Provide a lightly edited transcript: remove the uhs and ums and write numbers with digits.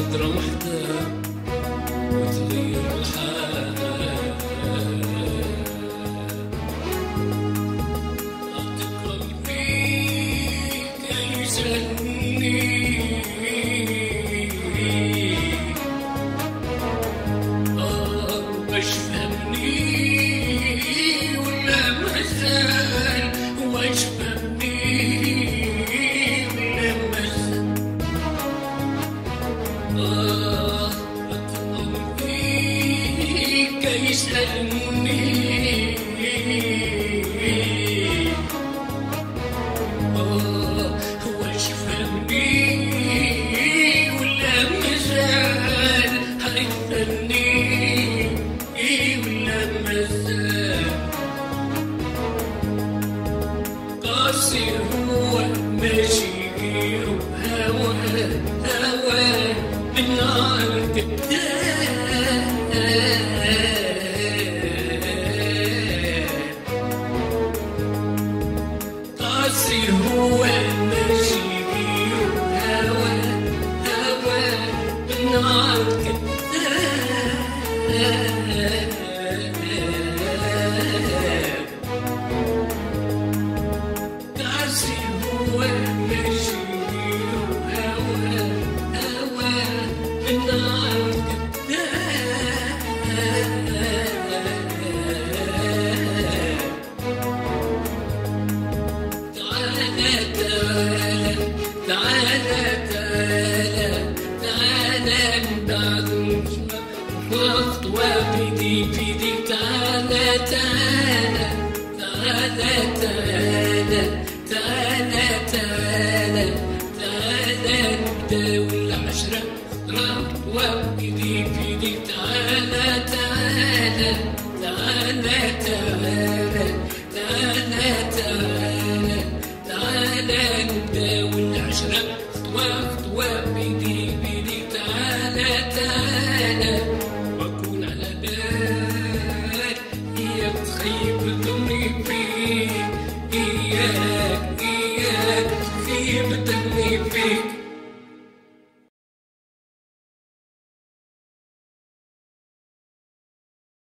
نظرة وحدة وتغير الحال. أعطي قلبي كي يسألني باش فهمني ولا مازال، واش فهمني ولا مازال. قلبي كي يسألني واش فهمني ولا مازال، حيفهمني ولا مازال. قاسي هو ماشي غير هواه، هواه من نار قاسي هو ماشي غير هواه، هواه من نار قاسي هو ماشي هواه، هواه من نار تعالى تعالى تعالى تعالى بعد خطوة بيدي بيدي. تعالى تعالى تعالى تعالى تعالى تعالى تعالى نبدا والعشرة خطوة بيدي بيدي. تعالى تعالى تعالى تعالى تعالى تعالى تعالى نبدا والعشرة خطوة بيدي بيدي. تعالى تعالى وأكون على بالك، إياك تخيب ظني فيك، إياك إياك تخيب ظني فيك.